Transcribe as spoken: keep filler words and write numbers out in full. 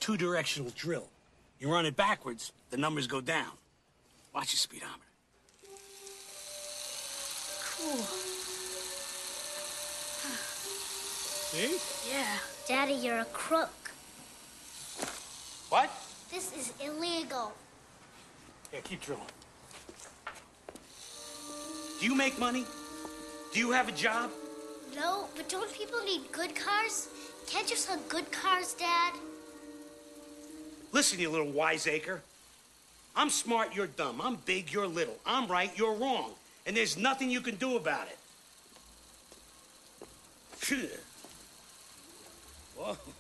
two-directional drill. You run it backwards, the numbers go down. Watch your speedometer. Cool. See? Yeah. Daddy, you're a crook. What? This is illegal. Yeah, keep drilling. Do you make money? Do you have a job? No, but don't people need good cars? Can't you sell good cars, Dad? Listen, you little wiseacre. I'm smart, you're dumb. I'm big, you're little. I'm right, you're wrong. And there's nothing you can do about it. Whoa.